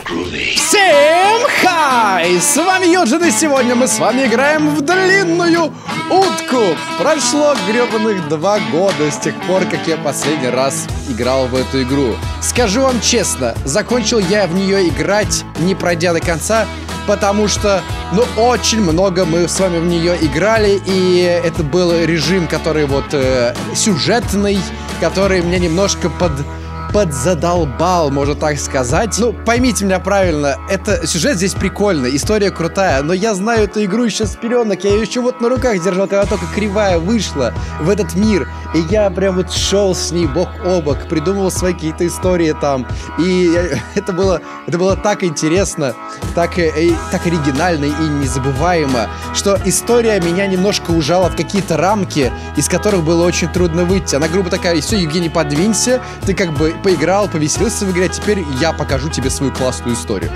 Всем хай! С вами Юджин, и сегодня мы с вами играем в длинную утку. Прошло гребаных 2 года с тех пор, как я последний раз играл в эту игру. Скажу вам честно, закончил я в нее играть, не пройдя до конца, потому что, очень много мы с вами в нее играли, и это был режим, который сюжетный, который меня немножко подзадолбал, можно так сказать. Поймите меня правильно, сюжет здесь прикольный, история крутая, но я знаю эту игру еще с пеленок, я ее еще на руках держал, когда только кривая вышла в этот мир, и я прям шел с ней бок о бок, придумывал свои какие-то истории там, и это было так интересно, так оригинально и незабываемо, что история меня немножко ужала в какие-то рамки, из которых было очень трудно выйти. Она грубо такая: все, Евгений, подвинься, ты как бы поиграл, повеселился в игре, теперь я покажу тебе свою классную историю.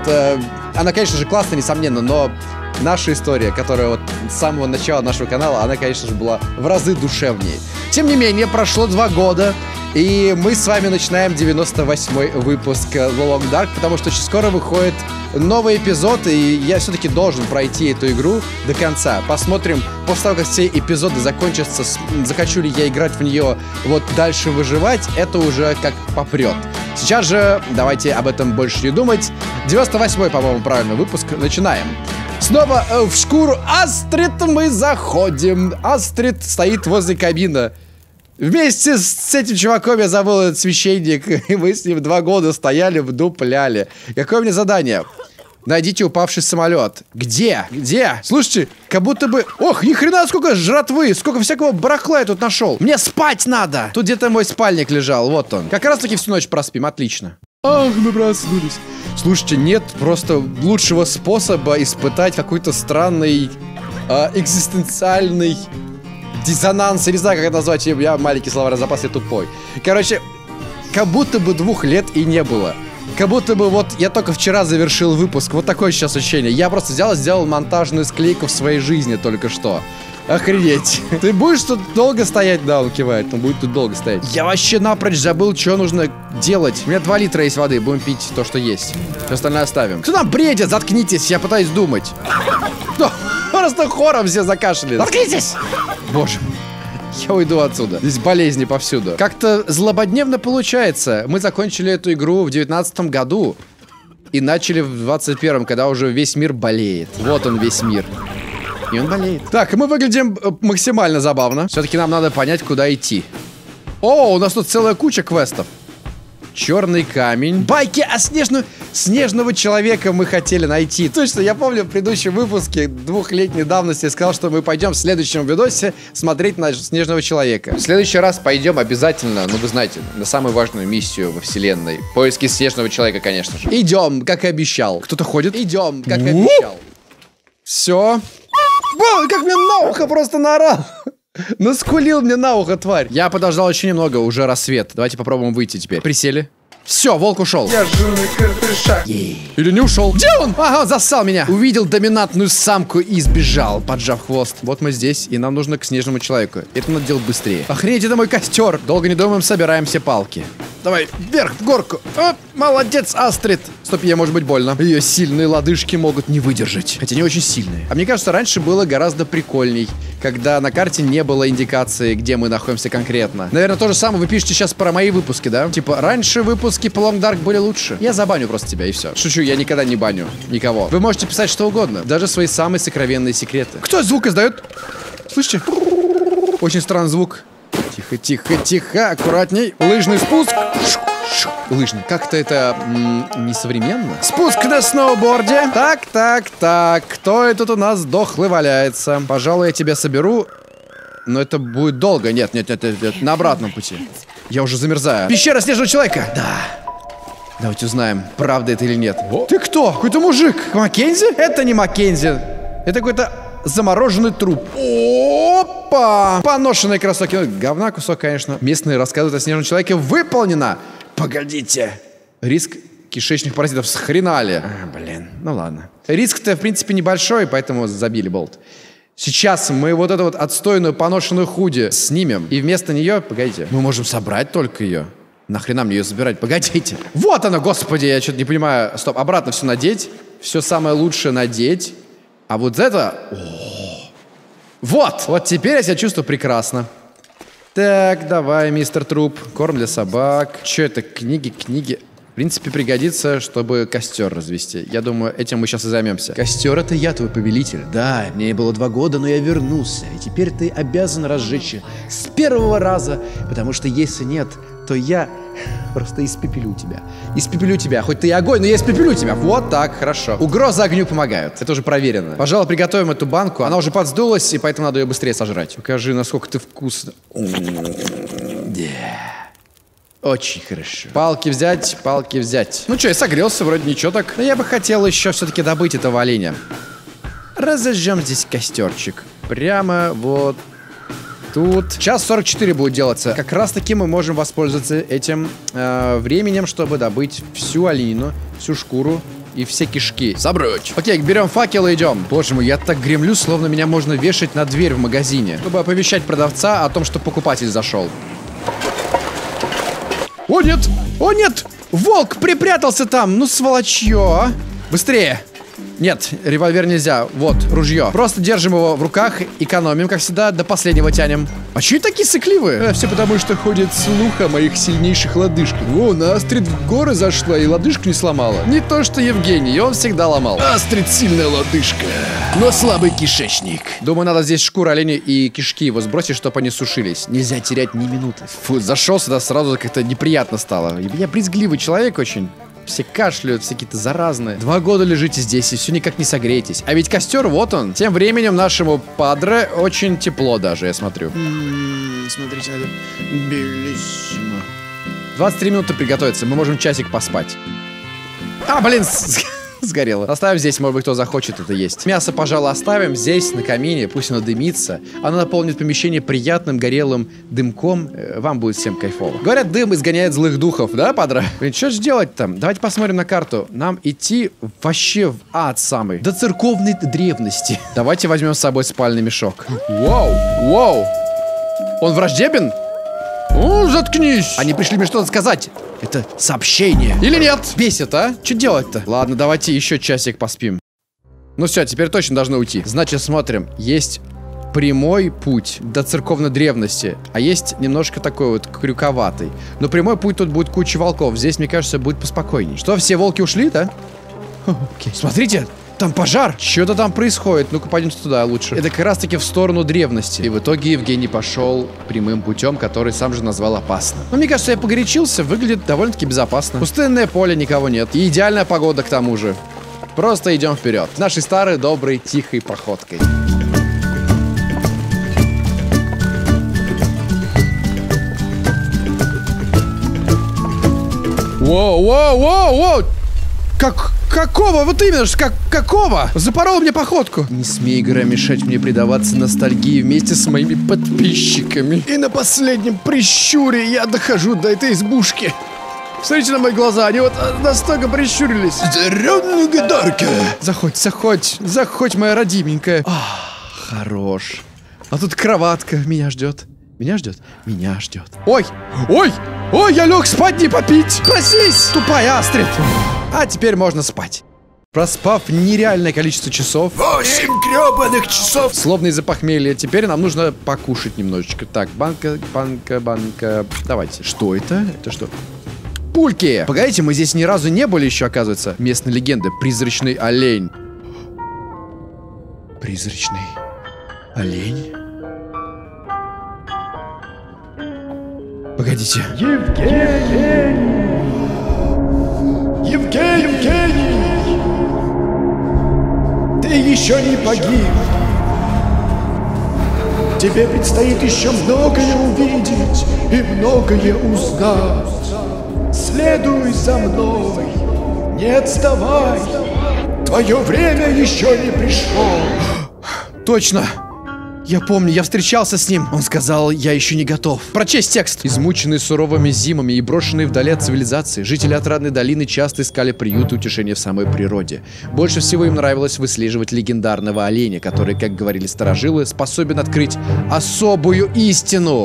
Она, конечно же, классная, несомненно, но наша история, которая с самого начала нашего канала, она, конечно же, была в разы душевнее. Тем не менее, прошло 2 года, и мы с вами начинаем 98-й выпуск The Long Dark, потому что очень скоро выходит новый эпизод, и я все-таки должен пройти эту игру до конца. Посмотрим, после того, как все эпизоды закончатся, захочу ли я играть в нее дальше, выживать, это уже как попрет. Сейчас же давайте об этом больше не думать. 98-й, по-моему, правильный выпуск. Начинаем. Снова в шкуру Астрид мы заходим. Астрид стоит возле камина. Вместе с этим чуваком, я забыл, этот священник, и мы с ним 2 года стояли, вдупляли. Какое мне задание? Найдите упавший самолет. Где? Где? Слушайте, как будто бы... Ох, ни хрена, сколько жратвы, сколько всякого барахла я тут нашел. Мне спать надо. Тут где-то мой спальник лежал, вот он. Как раз таки всю ночь проспим, отлично. Ах, мы проснулись. Слушайте, нет просто лучшего способа испытать какой-то странный экзистенциальный диссонанс, я не знаю, как это назвать, я маленький словарный запас, я тупой. Короче, как будто бы 2 лет и не было. Как будто бы я только вчера завершил выпуск. Вот такое сейчас ощущение. Я просто взял и сделал монтажную склейку в своей жизни только что. Охренеть. Ты будешь тут долго стоять? Да, он кивает, он будет тут долго стоять. Я вообще напрочь забыл, что нужно делать. У меня 2 литра есть воды, будем пить то, что есть. Все остальное оставим. Кто там бредит? Заткнитесь, я пытаюсь думать. Просто хором все закашляли. Заткнитесь! Боже, я уйду отсюда. Здесь болезни повсюду. Как-то злободневно получается. Мы закончили эту игру в 19-м году и начали в 21-м, когда уже весь мир болеет. Вот он, весь мир. И он болеет. Так, мы выглядим максимально забавно. Все-таки нам надо понять, куда идти. О, у нас тут целая куча квестов. Черный камень. Байки о снежного человека мы хотели найти. Точно, я помню в предыдущем выпуске 2-летней давности я сказал, что мы пойдем в следующем видосе смотреть на снежного человека. В следующий раз пойдем обязательно, вы знаете, на самую важную миссию во вселенной. Поиски снежного человека, конечно же. Идем, как и обещал. Кто-то ходит? Идем, как и обещал. Все. Ой, как мне на ухо просто наорал. Наскулил мне на ухо, тварь. Я подождал еще немного, уже рассвет. Давайте попробуем выйти теперь. Присели. Все, волк ушел. Я жирный крепыша. Или не ушел? Где он? Ага, зассал меня. Увидел доминантную самку и сбежал, поджав хвост. Вот мы здесь, и нам нужно к снежному человеку. Это надо делать быстрее. Охренеть, это мой костер. Долго не думаем, собираем все палки. Давай, вверх, в горку. Оп, молодец, Астрид. Стоп, ей может быть больно. Ее сильные лодыжки могут не выдержать. Хотя не очень сильные. А мне кажется, раньше было гораздо прикольней, когда на карте не было индикации, где мы находимся конкретно. Наверное, то же самое вы пишете сейчас про мои выпуски, да? Типа, раньше выпуски по Long Dark были лучше. Я забаню просто тебя, и все. Шучу, я никогда не баню никого. Вы можете писать что угодно. Даже свои самые сокровенные секреты. Кто звук издает? Слышите? Очень странный звук. Тихо, тихо, тихо, аккуратней. Лыжный спуск. Лыжный. Как-то это несовременно. Спуск на сноуборде. Так. Кто это тут у нас дохлый валяется? Пожалуй, я тебя соберу. Но это будет долго. Нет. На обратном пути. Я уже замерзаю. Пещера снежного человека. Да. Давайте узнаем, правда это или нет. Ты кто? Какой-то мужик. Маккензи? Это не Маккензи. Это какой-то замороженный труп. Опа! Поношенные кроссовки. Говна кусок, конечно. Местные рассказывают о снежном человеке. Выполнено! Погодите. Риск кишечных паразитов. Схренали. Блин, ну ладно. Риск-то, в принципе, небольшой, поэтому забили болт. Сейчас мы вот эту отстойную поношенную худи снимем. И вместо нее, погодите, мы можем собрать только ее. Нахрена мне ее забирать? Погодите. Вот она, господи, я что-то не понимаю. Стоп, обратно все надеть. Все самое лучшее надеть. А вот это... Вот! Вот теперь я себя чувствую прекрасно. Так, давай, мистер Труп. Корм для собак. Что это? Книги. В принципе, пригодится, чтобы костер развести. Я думаю, этим мы сейчас и займемся. Костер — это я, твой повелитель. Да, мне было 2 года, но я вернулся. И теперь ты обязан разжечь с первого раза. Потому что если нет, то я просто испепелю тебя. Испепелю тебя. Хоть ты и огонь, но я испепелю тебя. Вот так, хорошо. Угрозы огню помогают. Это уже проверено. Пожалуй, приготовим эту банку. Она уже подсдулась, и поэтому надо ее быстрее сожрать. Покажи, насколько ты вкусно. Очень хорошо. Палки взять. Ну что, я согрелся, вроде ничего так. Но я бы хотел еще все-таки добыть этого оленя. Разожжем здесь костерчик. Прямо вот тут. Час 44 будет делаться. Как раз таки мы можем воспользоваться этим временем, чтобы добыть всю оленину, всю шкуру и все кишки. Собрать. Окей, берем факел и идем. Боже мой, я так гремлю, словно меня можно вешать на дверь в магазине, чтобы оповещать продавца о том, что покупатель зашел. О, нет! О, нет! Волк припрятался там! Ну, сволочье! Быстрее! Нет, револьвер нельзя. Вот, ружье. Просто держим его в руках, экономим, как всегда, до последнего тянем. А чё такие сыкливые? Все потому, что ходит слух о моих сильнейших лодыжках. Вон, Астрид в горы зашла и лодыжку не сломала. Не то, что Евгений, он всегда ломал. Астрид сильная лодыжка, но слабый кишечник. Думаю, надо здесь шкуру оленя и кишки его сбросить, чтобы они сушились. Нельзя терять ни минуты. Фу, зашел сюда, сразу как-то неприятно стало. Я брезгливый человек очень. Все кашляют, все какие-то заразные. 2 года лежите здесь и все никак не согреетесь. А ведь костер, вот он. Тем временем нашему падре очень тепло даже, я смотрю. Смотрите, это белиссимо. 23 минуты приготовиться, мы можем часик поспать. А, блин, сгорело. Оставим здесь, может быть, кто захочет это есть. Мясо, пожалуй, оставим здесь, на камине, пусть оно дымится. Оно наполнит помещение приятным горелым дымком. Вам будет всем кайфово. Говорят, дым изгоняет злых духов, да, падра? Блин, что же делать там? Давайте посмотрим на карту. Нам идти вообще в ад самый. До церковной древности. Давайте возьмем с собой спальный мешок. Вау. Он враждебен? О, заткнись! Они пришли мне что-то сказать. Это сообщение. Или нет? Бесит, а? Что делать-то? Ладно, давайте еще часик поспим. Ну все, теперь точно должны уйти. Значит, смотрим. Есть прямой путь до церковной древности, а есть немножко такой вот крюковатый. Но прямой путь тут будет куча волков. Здесь, мне кажется, будет поспокойней. Что, все волки ушли, да? Окей. Смотрите! Там пожар! Что-то там происходит. Ну-ка, пойдемте туда лучше. Это как раз-таки в сторону древности. И в итоге Евгений пошел прямым путем, который сам же назвал опасным. Но мне кажется, я погорячился. Выглядит довольно-таки безопасно. Пустынное поле, никого нет. И идеальная погода к тому же. Просто идем вперед. Нашей старой, доброй, тихой походкой. Воу! Какого? Вот именно, какого? Запорол мне походку. Не смей, игра, мешать мне предаваться ностальгии вместе с моими подписчиками. И на последнем прищуре я дохожу до этой избушки. Смотрите на мои глаза, они вот настолько прищурились. Здоровная гадарка. Заходь, моя родименькая. Хорош. А тут кроватка меня ждет. Меня ждет. Ой, я лег спать, не попить. Проснись, тупая Астрид. А теперь можно спать. Проспав нереальное количество часов. 8 гребаных часов. Словно из-за похмелья. Теперь нам нужно покушать немножечко. Так, банка. Давайте. Что это? Это что? Пульки. Погодите, мы здесь ни разу не были еще, оказывается. Местная легенда. Призрачный олень. Призрачный олень? Погодите. Евгений! Ты еще не погиб. Тебе предстоит еще многое увидеть и многое узнать. Следуй за мной, не отставай. Твое время еще не пришло. Точно! Я помню, я встречался с ним. Он сказал, я еще не готов. Прочесть текст. Измученные суровыми зимами и брошенные вдали от цивилизации, жители Отрадной долины часто искали приют и утешение в самой природе. Больше всего им нравилось выслеживать легендарного оленя, который, как говорили старожилы, способен открыть особую истину.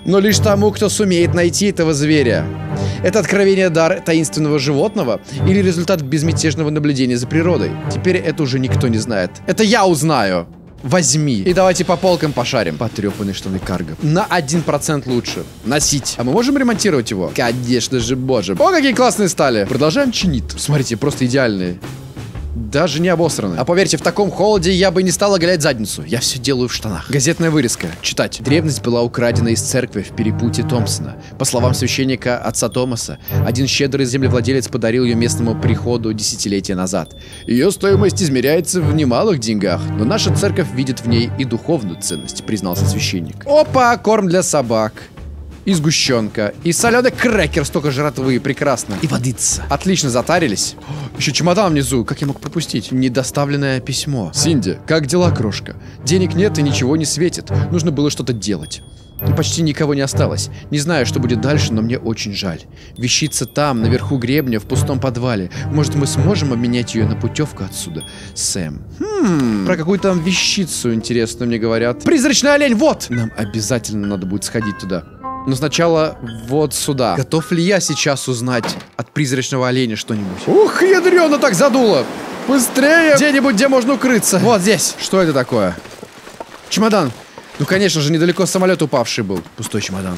но лишь тому, кто сумеет найти этого зверя. Это откровение дар таинственного животного или результат безмятежного наблюдения за природой? Теперь это уже никто не знает. Это я узнаю. Возьми. И давайте по полкам пошарим. Потрепанные штаны карго. На 1% лучше. Носить. А мы можем ремонтировать его? Конечно же можем. О, какие классные стали. Продолжаем чинить. Смотрите, просто идеальные. Даже не обосраны. А поверьте, в таком холоде я бы не стал оголять задницу. Я все делаю в штанах. Газетная вырезка. Читать. Древность была украдена из церкви в перепутье Томпсона. По словам священника отца Томаса, один щедрый землевладелец подарил ее местному приходу десятилетия назад. Ее стоимость измеряется в немалых деньгах, но наша церковь видит в ней и духовную ценность, признался священник. Опа, корм для собак. И сгущенка, и соленый крекер, столько жратвы, прекрасно. И водица. Отлично, затарились. Еще чемодан внизу, как я мог пропустить? Недоставленное письмо. Синди, как дела, крошка? Денег нет и ничего не светит. Нужно было что-то делать. И почти никого не осталось. Не знаю, что будет дальше, но мне очень жаль. Вещица там, наверху гребня, в пустом подвале. Может, мы сможем обменять ее на путевку отсюда? Сэм. Про какую там вещицу, интересно, мне говорят. Призрачный олень, вот! Нам обязательно надо будет сходить туда. Но сначала вот сюда. Готов ли я сейчас узнать от призрачного оленя что-нибудь? Ух, ядрёно так задуло! Быстрее! Где-нибудь, где можно укрыться. Вот здесь. Что это такое? Чемодан. Ну, конечно же, недалеко самолет упавший был. Пустой чемодан.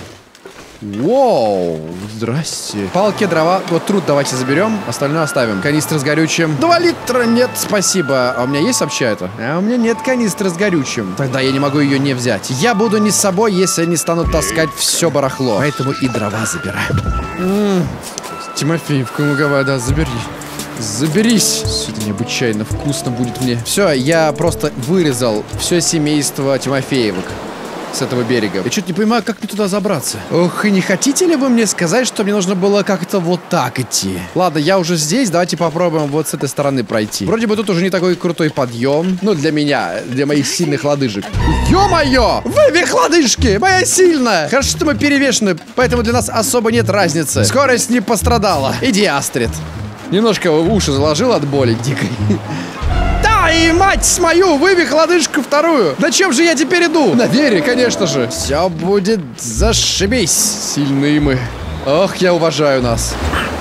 Воу, здрасте. Палки, дрова, вот труд давайте заберем, остальное оставим. Канистра с горючим. 2 литра, нет, спасибо. А у меня есть вообще это? А у меня нет канистры с горючим. Тогда я не могу ее не взять. Я буду не с собой, если не стану таскать все барахло. Поэтому и дрова забираем. Тимофеевка, ну-ка, да, забери. Заберись. Все это необычайно вкусно будет мне. Все, я просто вырезал все семейство Тимофеевок с этого берега. Я что-то не понимаю, как мне туда забраться. Ох, и не хотите ли вы мне сказать, что мне нужно было как-то вот так идти? Ладно, я уже здесь, давайте попробуем вот с этой стороны пройти. Вроде бы тут уже не такой крутой подъем. Ну, для меня, для моих сильных лодыжек. Ё-моё! Вывих лодыжки! Моя сильная! Хорошо, что мы перевешены, поэтому для нас особо нет разницы. Скорость не пострадала. Иди, Астрид. Немножко уши заложил от боли дикой. Да, и мать с мою, вывих лодыжку вторую. На чем же я теперь иду? На вере, конечно же. Все будет зашибись. Сильные мы. Ох, я уважаю нас.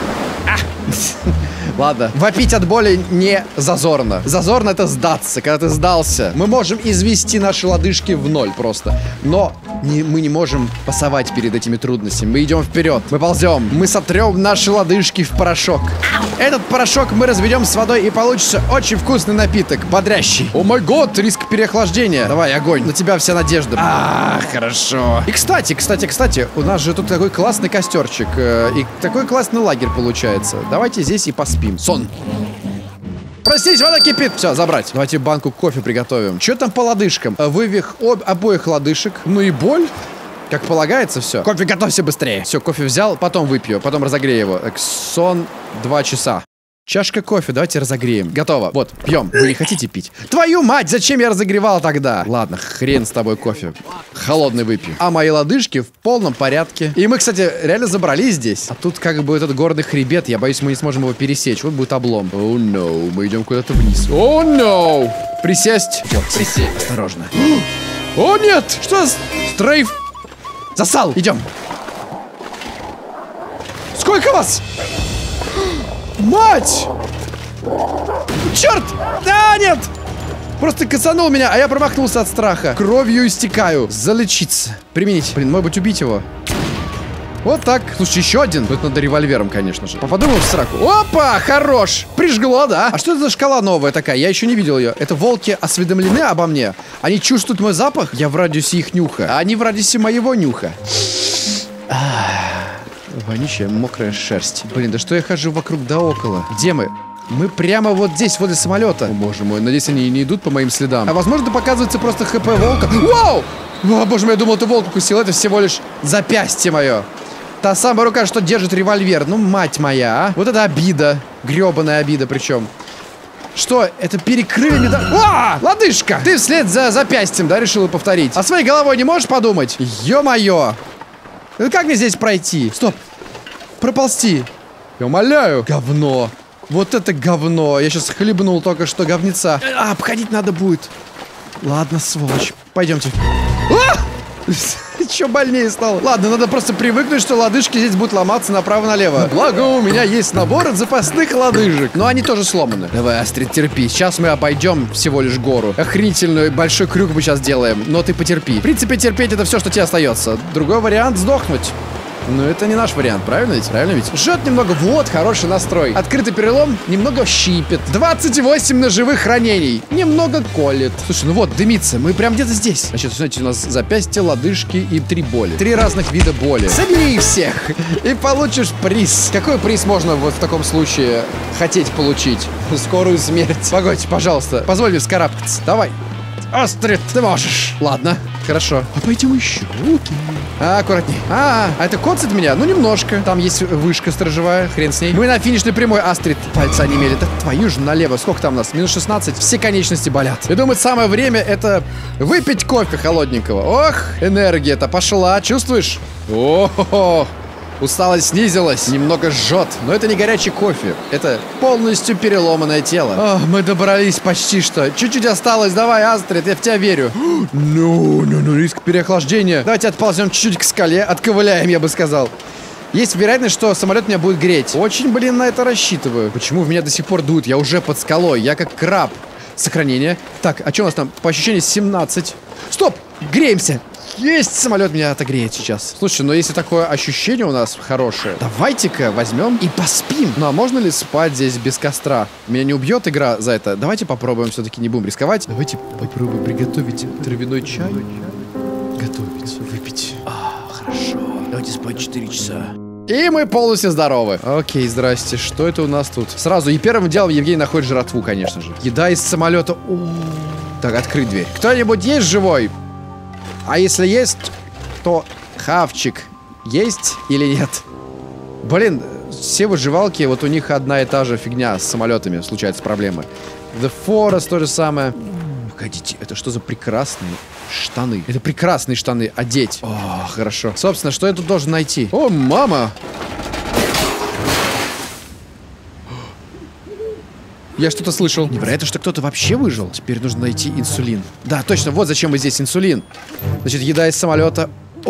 Ладно, вопить от боли не зазорно. Зазорно это сдаться, когда ты сдался. Мы можем извести наши лодыжки в ноль просто. Но мы не можем пасовать перед этими трудностями. Мы идем вперед, мы ползем. Мы сотрем наши лодыжки в порошок. Этот порошок мы разведем с водой, и получится очень вкусный напиток, бодрящий. О май год, риск переохлаждения. Давай, огонь, на тебя вся надежда. Хорошо. И кстати, у нас же тут такой классный костерчик. И такой классный лагерь получается. Давайте здесь и поспим. Сон. Простите, вода кипит. Все, забрать. Давайте банку кофе приготовим. Что там по лодыжкам? Вывих обоих лодыжек. Ну и боль. Как полагается, все. Кофе готовься быстрее. Все, кофе взял, потом выпью, потом разогрею его. Так, сон 2 часа. Чашка кофе, давайте разогреем. Готово. Вот, пьем. Вы не хотите пить? Твою мать, зачем я разогревал тогда? Ладно, хрен с тобой кофе. Холодный выпью. А мои лодыжки в полном порядке. И мы, кстати, реально забрались здесь. А тут как бы этот горный хребет. Я боюсь, мы не сможем его пересечь. Вот будет облом. О, no. Мы идем куда-то вниз. О, no. Присесть. Присесть. Осторожно. О, нет. Что? Стрейф. Засал. Идем. Сколько вас? Мать! Черт! Да, нет! Просто кацанул меня, а я промахнулся от страха. Кровью истекаю. Залечиться. Применить. Блин, может быть, убить его. Вот так. Слушай, еще один. Тут надо револьвером, конечно же. Попаду ему в сраку. Опа! Хорош! Прижгло, да? А что это за шкала новая такая? Я еще не видел ее. Это волки осведомлены обо мне? Они чувствуют мой запах? Я в радиусе их нюха. А они в радиусе моего нюха. Вонючая, мокрая шерсть. Блин, да что я хожу вокруг да около? Где мы? Мы прямо вот здесь, возле самолета. О, боже мой, надеюсь, они не идут по моим следам. А возможно, показывается просто ХП волка. Вау! О, боже мой, я думал, ты волк укусил. Это всего лишь запястье мое. Та самая рука, что держит револьвер. Ну, мать моя, а. Вот это обида. Гребаная обида причем. Что? Это перекрыли мне... О! Лодыжка! Ты вслед за запястьем, да, решила повторить? А своей головой не можешь подумать? Ё-моё! Ну как мне здесь пройти? Стоп! Проползти! Я умоляю! Говно! Вот это говно! Я сейчас хлебнул только что говнеца. Обходить надо будет. Ладно, сволочь. Пойдемте. Еще больнее стало. Ладно, надо просто привыкнуть, что лодыжки здесь будут ломаться направо-налево. Благо, у меня есть набор от запасных лодыжек. Но они тоже сломаны. Давай, Астрид, терпи. Сейчас мы обойдем всего лишь гору. Охренительный большой крюк мы сейчас делаем. Но ты потерпи. В принципе, терпеть это все, что тебе остается. Другой вариант — сдохнуть. Но это не наш вариант, правильно ведь? Правильно ведь? Жжет немного, вот, хороший настрой. Открытый перелом немного щипет. 28 ножевых ранений. Немного колет. Слушай, ну вот, дымится, мы прям где-то здесь. Значит, смотрите, у нас запястье, лодыжки и 3 боли. 3 разных вида боли. Собери их всех и получишь приз. Какой приз можно вот в таком случае хотеть получить? Скорую смерть. Погодь, пожалуйста, позволь мне вскарабкаться. Давай. Астрид, ты можешь. Ладно, хорошо. А пойдем еще. Окей. Аккуратней. А это коцает меня? Ну, немножко. Там есть вышка сторожевая, хрен с ней. Мы на финишной прямой, Астрид. Пальца не имели. Да твою же налево. Сколько там у нас? Минус 16. Все конечности болят. Я думаю, самое время это выпить кофе холодненького. Ох, энергия-то пошла. Чувствуешь? О-хо-хо. Усталость снизилась, немного жжет, но это не горячий кофе, это полностью переломанное тело. О, мы добрались почти что. Чуть-чуть осталось, давай, Астрид, я в тебя верю. Ну, риск переохлаждения. Давайте отползем чуть-чуть к скале, отковыляем, я бы сказал. Есть вероятность, что самолет меня будет греть. Очень, блин, на это рассчитываю. Почему в меня до сих пор дует? Я уже под скалой, я как краб. Сохранение. Так, а что у нас там? По ощущениям 17. Стоп! Греемся! Есть! Самолет меня отогреет сейчас. Слушай, но если такое ощущение у нас хорошее, давайте-ка возьмем и поспим. Ну а можно ли спать здесь без костра? Меня не убьет игра за это? Давайте попробуем, все-таки не будем рисковать. Давайте попробуем приготовить травяной чай. Готовить, выпить. Хорошо. Давайте спать 4 часа. И мы полностью здоровы. Окей, здрасте. Что это у нас тут? Сразу и первым делом Евгений находит жратву, конечно же. Еда из самолета. Так, открыть дверь. Кто-нибудь есть живой? А если есть, то хавчик есть или нет? Блин, все выживалки, вот у них одна и та же фигня с самолетами, случаются проблемы. The Forest то же самое. Погодите, это что за прекрасные штаны? Это прекрасные штаны одеть. О, хорошо. Собственно, что я тут должен найти? О, мама! Я что-то слышал. Невероятно, что кто-то вообще выжил. Теперь нужно найти инсулин. Да, точно, вот зачем мы здесь, инсулин. Значит, еда из самолета.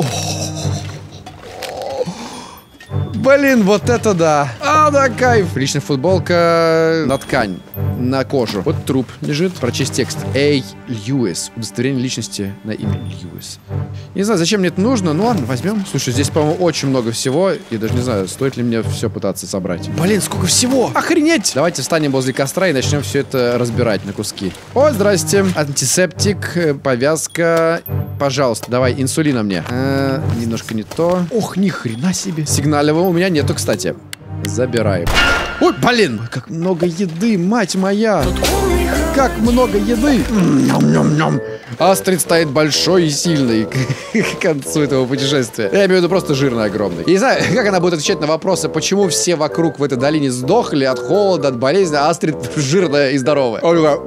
Блин, вот это да. Да, кайф. Личная футболка на ткань, на кожу. Вот труп лежит. Прочесть текст. Эй, Льюис. Удостоверение личности на имя Льюис. Не знаю, зачем мне это нужно. Ну ладно, возьмем. Слушай, здесь, по-моему, очень много всего. Я даже не знаю, стоит ли мне все пытаться собрать. Блин, сколько всего. Охренеть. Давайте встанем возле костра и начнем все это разбирать на куски. О, здрасте. Антисептик, повязка. Пожалуйста, давай инсулина мне. Немножко не то. Ох, ни хрена себе. Сигналевого у меня нету, кстати. Забираем. Ой, блин, как много еды, мать моя. Как много еды. Ням-ням-ням. Астрид стоит большой и сильный к концу этого путешествия. Я имею в виду просто жирный, огромный. Я не знаю, как она будет отвечать на вопросы, почему все вокруг в этой долине сдохли от холода, от болезни, а Астрид жирная и здоровая.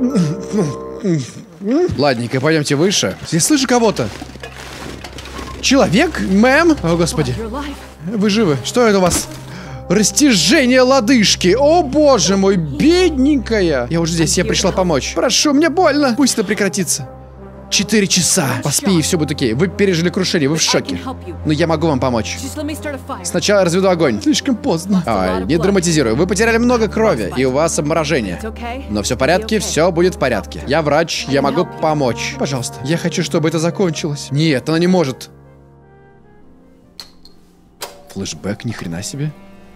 Ладненько, пойдемте выше. Я слышу кого-то. Человек? Мэм? О, господи. Вы живы? Что это у вас? Растяжение лодыжки. О, боже мой, бедненькая. Я уже здесь, я пришла помочь. Прошу, мне больно. Пусть это прекратится. 4 часа. Поспи, и все будет окей. Вы пережили крушение, вы в шоке. Но я могу вам помочь. Сначала разведу огонь. Слишком поздно. Не драматизирую. Вы потеряли много крови, и у вас обморожение. Но все в порядке, все будет в порядке. Я врач, я могу помочь. Пожалуйста, я хочу, чтобы это закончилось. Нет, она не может. Флэшбэк, ни хрена себе.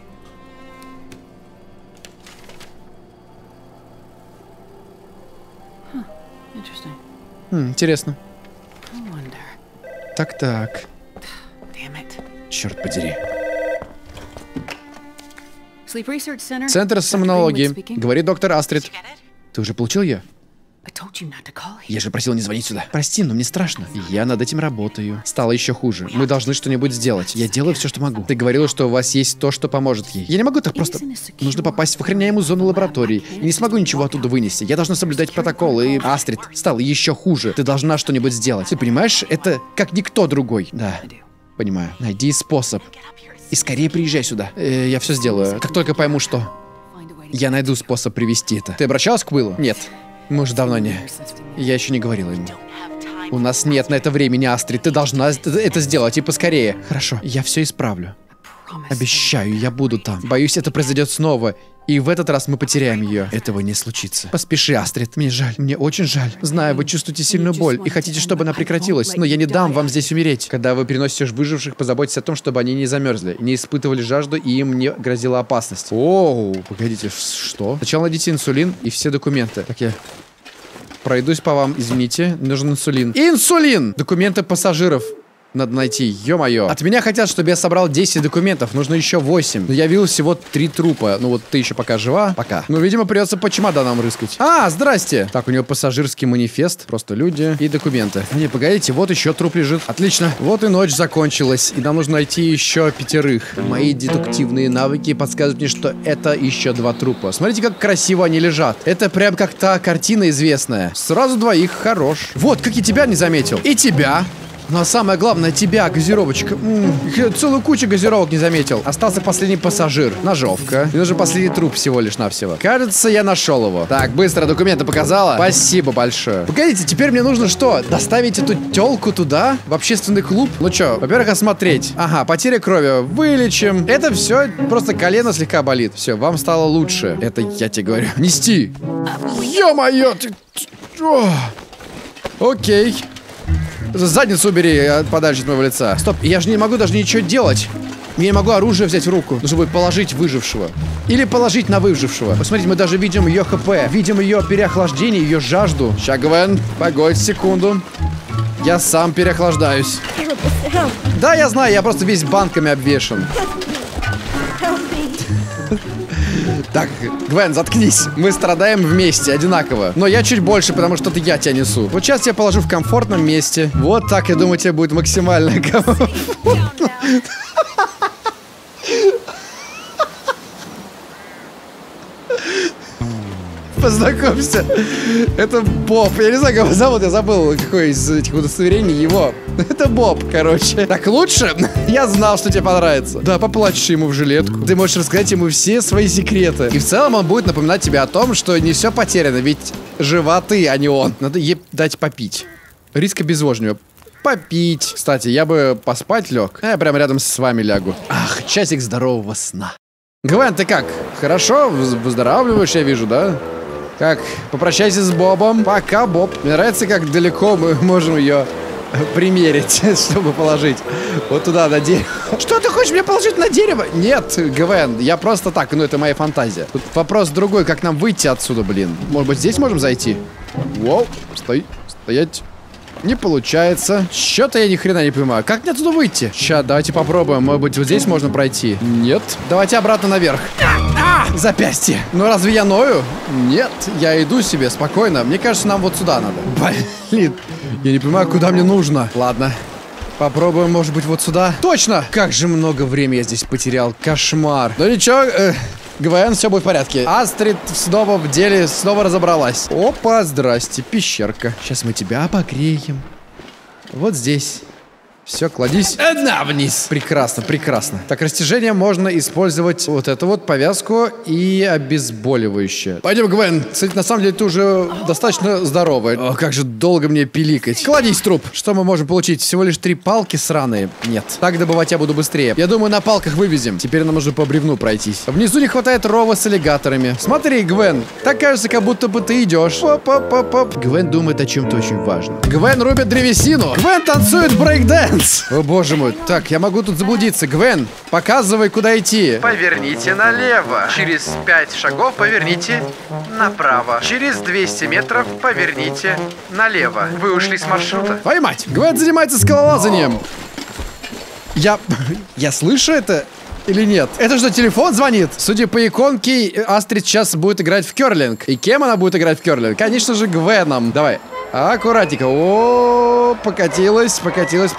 Интересно. Так. Черт подери. Центр сомнологии. Говорит доктор Астрид. Ты уже получил ее? Я же просил не звонить сюда. Прости, но мне страшно. Я над этим работаю. Стало еще хуже. Мы должны что-нибудь сделать. Я делаю все, что могу. Ты говорила, что у вас есть то, что поможет ей. Я не могу так просто... Нужно попасть в охраняемую зону лаборатории. Я не смогу ничего оттуда вынести. Я должна соблюдать протоколы. И... Астрид, стало еще хуже. Ты должна что-нибудь сделать. Ты понимаешь, это как никто другой. Да, понимаю. Найди способ. И скорее приезжай сюда. Я все сделаю. Как только пойму, что... Я найду способ привести это. Ты обращалась к Уиллу? Нет. Мы уже давно не... Я еще не говорила ему. У нас нет на это времени, Астрид. Ты должна это сделать, и поскорее. Хорошо, я все исправлю. Обещаю, я буду там. Боюсь, это произойдет снова. И в этот раз мы потеряем ее. Этого не случится. Поспеши, Астрид. Мне жаль. Мне очень жаль. Знаю, вы чувствуете сильную боль и хотите, чтобы она прекратилась, но я не дам вам здесь умереть. Когда вы переносите выживших, позаботьтесь о том, чтобы они не замерзли, не испытывали жажду и им не грозила опасность. Оу, погодите, что? Сначала найдите инсулин и все документы. Так, я пройдусь по вам, извините. Нужен инсулин. Инсулин! Документы пассажиров надо найти, ё-моё. От меня хотят, чтобы я собрал 10 документов. Нужно еще 8. Но я видел всего 3 трупа. Ну вот ты еще пока жива. Пока. Ну, видимо, придется по чемоданам рыскать. А, здрасте. Так, у него пассажирский манифест. Просто люди и документы. Не, погодите, вот еще труп лежит. Отлично. Вот и ночь закончилась. И нам нужно найти еще 5. Мои дедуктивные навыки подсказывают мне, что это еще 2 трупа. Смотрите, как красиво они лежат. Это прям как та картина известная. Сразу 2, хорош. Вот, как я тебя не заметил. И тебя. Но самое главное, тебя, газировочка. Целую кучу газировок не заметил. Остался последний пассажир. Ножовка. И нужен последний труп всего лишь навсего. Кажется, я нашел его. Так, быстро документы показала. Спасибо большое. Погодите, теперь мне нужно что? Доставить эту тёлку туда? В общественный клуб? Ну чё, во-первых, осмотреть. Ага, потеря крови. Вылечим. Это все просто колено слегка болит. Все, вам стало лучше. Это я тебе говорю. Нести. Ё-моё, ты... Окей. Задницу убери подальше от моего лица. Стоп, я же не могу даже ничего делать. Я не могу оружие взять в руку. Нужно будет положить выжившего. Или положить на выжившего. Посмотрите, мы даже видим ее ХП. Видим ее переохлаждение, ее жажду. Ща, Гвен, погодь секунду. Я сам переохлаждаюсь. Да, я знаю, я просто весь банками обвешан. Так, Гвен, заткнись. Мы страдаем вместе, одинаково. Но я чуть больше, потому что это я тебя несу. Вот сейчас я положу в комфортном месте. Вот так, я думаю, тебе будет максимально комфортно. Познакомься. Это Боб. Я не знаю, как его зовут. Я забыл, какое из этих удостоверений его. Это Боб, короче. Так лучше? Я знал, что тебе понравится. Да, поплачешь ему в жилетку. Ты можешь рассказать ему все свои секреты. И в целом он будет напоминать тебе о том, что не все потеряно. Ведь жива ты, а не он. Надо ей дать попить. Риск обезвоживания. Попить. Кстати, я бы поспать лег. Я прямо рядом с вами лягу. Ах, часик здорового сна. Гвен, ты как? Хорошо? Выздоравливаешь, я вижу, да? Как? Попрощайся с Бобом. Пока, Боб. Мне нравится, как далеко мы можем ее примерить, чтобы положить вот туда, на дерево. Что ты хочешь мне положить на дерево? Нет, Гвен, я просто так, ну это моя фантазия. Тут вопрос другой, как нам выйти отсюда, блин. Может быть, здесь можем зайти? Воу, стоять. Не получается. Чё-то я ни хрена не понимаю. Как мне отсюда выйти? Ща, давайте попробуем. Может быть, вот здесь можно пройти? Нет. Давайте обратно наверх. Запястье. Ну разве я ною? Нет, я иду себе спокойно. Мне кажется, нам вот сюда надо. Блин, я не понимаю, куда мне нужно. Ладно. Попробуем, может быть, вот сюда. Точно! Как же много времени я здесь потерял. Кошмар. Ну ничего, Гвен, все будет в порядке. Астрид снова в деле, снова разобралась. Опа, здрасте, пещерка. Сейчас мы тебя обогреем. Вот здесь. Все, кладись. На, вниз. Прекрасно, прекрасно. Так, растяжение можно использовать вот эту вот повязку и обезболивающее. Пойдем, Гвен. Кстати, на самом деле ты уже достаточно здоровая. О, как же долго мне пиликать. Кладись, труп. Что мы можем получить? Всего лишь 3 палки сраные? Нет. Так добывать я буду быстрее. Я думаю, на палках вывезем. Теперь нам нужно по бревну пройтись. Внизу не хватает рова с аллигаторами. Смотри, Гвен. Так кажется, как будто бы ты идешь. Оп. Гвен думает о чем-то очень важном. Гвен рубит древесину. Гвен танцует брейк-дэнс. О боже мой, так, я могу тут заблудиться. Гвен, показывай, куда идти. Поверните налево. Через 5 шагов поверните направо. Через 200 метров поверните налево. Вы ушли с маршрута. Твою мать, Гвен занимается скалолазанием. Я слышу это или нет? Это что, телефон звонит? Судя по иконке, Астрид сейчас будет играть в керлинг. И кем она будет играть в керлинг? Конечно же, Гвеном. Давай. Аккуратненько. О, покатилась. Сейчас,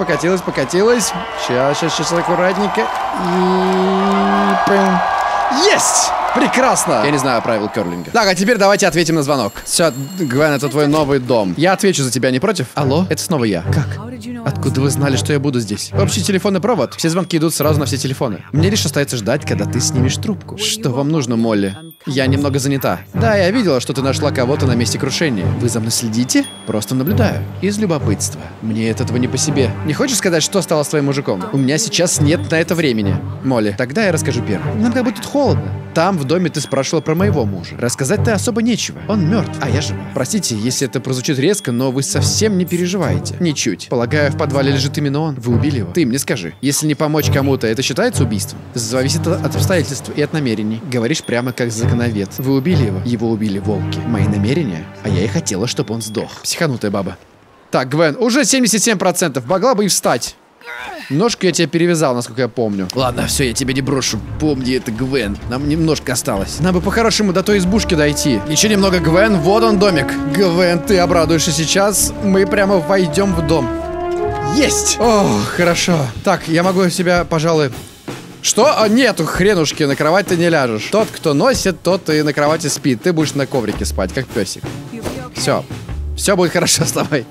аккуратненько. И... Есть! Прекрасно! Я не знаю правил керлинга. Так, а теперь давайте ответим на звонок. Все, Гвен, это твой новый дом. Я отвечу за тебя, не против? Алло? Это снова я. Как? Откуда вы знали, что я буду здесь? Общий телефонный провод. Все звонки идут сразу на все телефоны. Мне лишь остается ждать, когда ты снимешь трубку. Что вам нужно, Молли? Я немного занята. Да, я видела, что ты нашла кого-то на месте крушения. Вы за мной следите? Просто наблюдаю. Из любопытства. Мне от этого не по себе. Не хочешь сказать, что стало с твоим мужиком? У меня сейчас нет на это времени. Молли, тогда я расскажу первым. Нам как бы тут холодно. Там в доме ты спрашивала про моего мужа. Рассказать-то особо нечего. Он мертв, а я жива. Простите, если это прозвучит резко, но вы совсем не переживаете. Ничуть. Полагаю, в подвале лежит именно он. Вы убили его. Ты мне скажи, если не помочь кому-то, это считается убийством? Зависит от обстоятельств и от намерений. Говоришь прямо как законовед. Вы убили его. Его убили волки. Мои намерения? А я и хотела, чтобы он сдох. Психанутая баба. Так, Гвен, уже 77%. Могла бы и встать. Ножку я тебе перевязал, насколько я помню. Ладно, все, я тебя не брошу. Помни, это Гвен. Нам немножко осталось. Нам бы по-хорошему до той избушки дойти. Еще немного, Гвен. Вот он, домик. Гвен, ты обрадуешься сейчас. Мы прямо войдем в дом. Есть! О, хорошо. Так, я могу себя, пожалуй... Что? А, нету, хренушки, на кровать ты не ляжешь. Тот, кто носит, тот и на кровати спит. Ты будешь на коврике спать, как песик. Все. Все будет хорошо с тобой.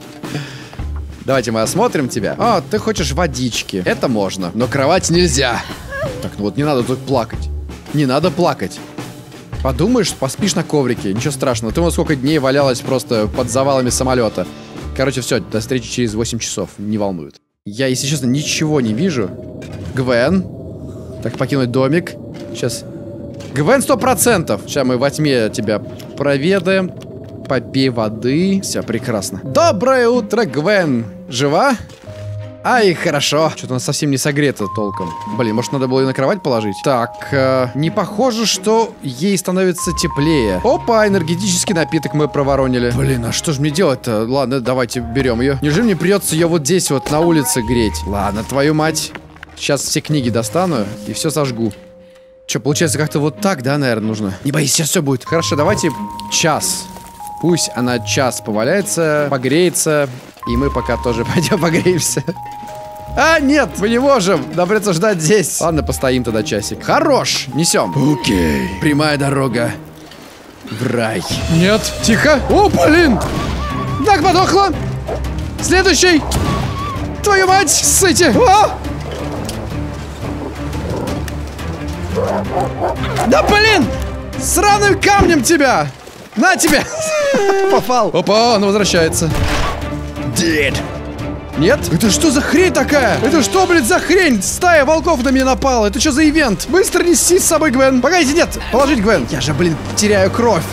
Давайте мы осмотрим тебя. О, ты хочешь водички. Это можно, но кровать нельзя. Так, ну вот не надо тут плакать. Не надо плакать. Подумаешь, поспишь на коврике. Ничего страшного. Ты вот сколько дней валялась просто под завалами самолета. Короче, все, до встречи через 8 часов. Не волнует. Я, если честно, ничего не вижу. Гвен. Так, покинуть домик. Сейчас. Гвен 100%. Сейчас мы во тьме тебя проведаем. Попей воды. Все, прекрасно. Доброе утро, Гвен. Жива? Ай, хорошо. Что-то она совсем не согрета толком. Блин, может, надо было ее на кровать положить? Так, не похоже, что ей становится теплее. Опа, энергетический напиток мы проворонили. Блин, а что же мне делать-то? Ладно, давайте берем ее. Неужели мне придется ее вот здесь вот на улице греть? Ладно, твою мать. Сейчас все книги достану и все сожгу. Что, получается, как-то вот так, да, наверное, нужно? Не боись, сейчас все будет. Хорошо, давайте час. Пусть она час поваляется, погреется, и мы пока тоже пойдем погреемся. А, нет, мы не можем. Нам придется ждать здесь. Ладно, постоим тогда часик. Хорош, несем. Окей. Прямая дорога в рай. Нет, тихо. О, блин. Так, подохла. Следующий. Твою мать, ссыте. О! Да, блин. Сраным камнем тебя. На тебе! Попал. Опа, он возвращается. Dead. Нет? Это что за хрень такая? Это что, блин, за хрень? Стая волков на меня напала. Это что за ивент? Быстро неси с собой, Гвен. Погодите, нет. Положить, Гвен. Я же, блин, теряю кровь.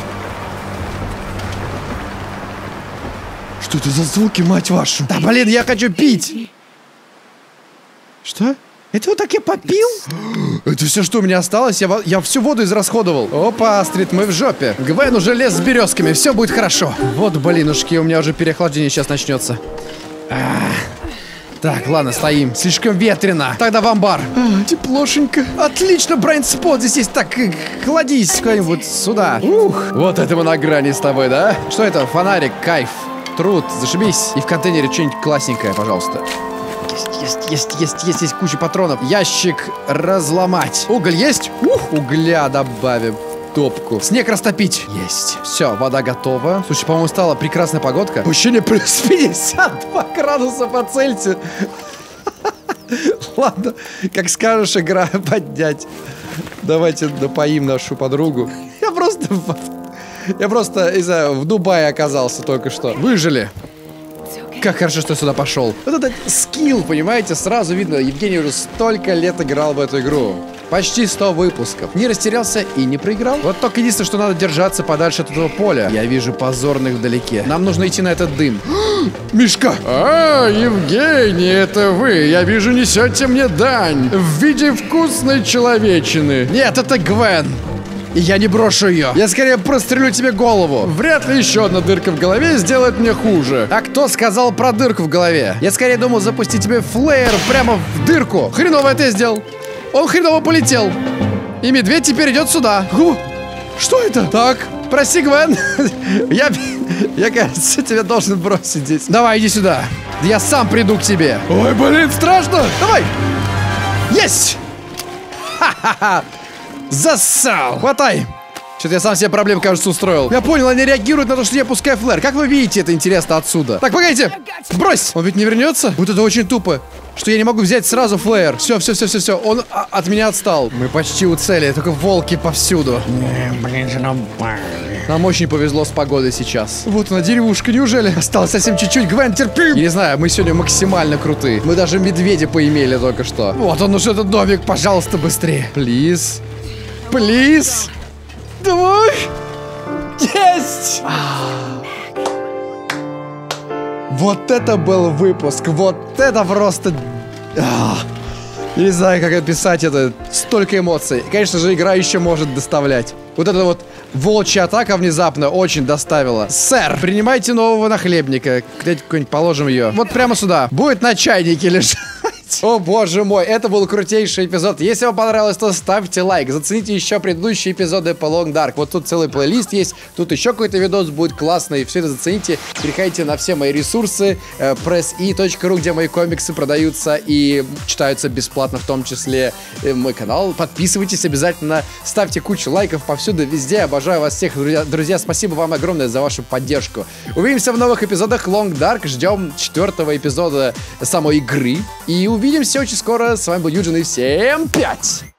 Что это за звуки, мать вашу? Да, блин, я хочу пить. Что? Это вот так я попил? Это все, что у меня осталось? Я всю воду израсходовал. Опа, Астрид, мы в жопе. Гвен уже лез с березками, все будет хорошо. Вот, блинушки, у меня уже переохлаждение сейчас начнется. Так, ладно, стоим. Слишком ветрено. Тогда в амбар. Теплошенько. Отлично, брайнд-спот здесь есть. Так, кладись куда-нибудь сюда. Ух, вот это мы на грани с тобой, да? Что это? Фонарик, кайф, труд, зашибись. И в контейнере что-нибудь классненькое, пожалуйста. Есть куча патронов. Ящик разломать. Уголь есть? Угля добавим в топку. Снег растопить. Есть. Все, вода готова. Слушай, по-моему, стала прекрасная погодка. Ощущение плюс 52 градуса по Цельсию. Ладно, как скажешь, игра поднять. Давайте напоим нашу подругу. Я просто, не знаю, в Дубае оказался только что. Выжили. Как хорошо, что я сюда пошел. Вот этот скилл, понимаете, сразу видно. Евгений уже столько лет играл в эту игру. Почти 100 выпусков. Не растерялся и не проиграл. Вот только единственное, что надо держаться подальше от этого поля. Я вижу позорных вдалеке. Нам нужно идти на этот дым. Мишка! А, Евгений, это вы. Я вижу, несете мне дань. В виде вкусной человечины. Нет, это Гвен. И я не брошу ее. Я скорее прострелю тебе голову. Вряд ли еще одна дырка в голове сделает мне хуже. А кто сказал про дырку в голове? Я скорее думал запустить тебе флеер прямо в дырку. Хреново это я сделал. Он хреново полетел. И медведь теперь идет сюда. Что это? Так, прости, Гвен. Я, кажется, тебя должен бросить здесь. Давай, иди сюда. Я сам приду к тебе. Ой, блин, страшно. Давай. Есть. Ха-ха-ха. Засал! Хватай! Что-то я сам себе проблем, кажется, устроил. Я понял, они реагируют на то, что я пускаю флэр. Как вы видите это интересно отсюда? Так, погодите! Брось! Он ведь не вернется? Вот это очень тупо, что я не могу взять сразу флэр. Все. Он от меня отстал. Мы почти у цели, только волки повсюду. Нам очень повезло с погодой сейчас. Вот она, деревушка, неужели? Осталось совсем чуть-чуть, Гвен, терпи! Я не знаю, мы сегодня максимально крутые. Мы даже медведя поимели только что. Вот он, уже этот домик, пожалуйста, быстрее. Плиз. Плиз. Давай! Есть! Вот это был выпуск. Вот это просто... Я не знаю, как описать это. Столько эмоций. И, конечно же, игра еще может доставлять. Вот эта вот волчья атака внезапно очень доставила. Сэр, принимайте нового нахлебника. Где-нибудь положим ее. Вот прямо сюда. Будет на чайнике лежать. О боже мой, это был крутейший эпизод. Если вам понравилось, то ставьте лайк. Зацените еще предыдущие эпизоды по Long Dark. Вот тут целый плейлист есть. Тут еще какой-то видос будет классный. Все это зацените. Переходите на все мои ресурсы. pressi.ru, где мои комиксы продаются и читаются бесплатно, в том числе мой канал. Подписывайтесь обязательно. Ставьте кучу лайков повсюду, везде. Обожаю вас всех, друзья. Спасибо вам огромное за вашу поддержку. Увидимся в новых эпизодах Long Dark. Ждем 4-го эпизода самой игры. И увидимся очень скоро. С вами был Юджин, и всем 5!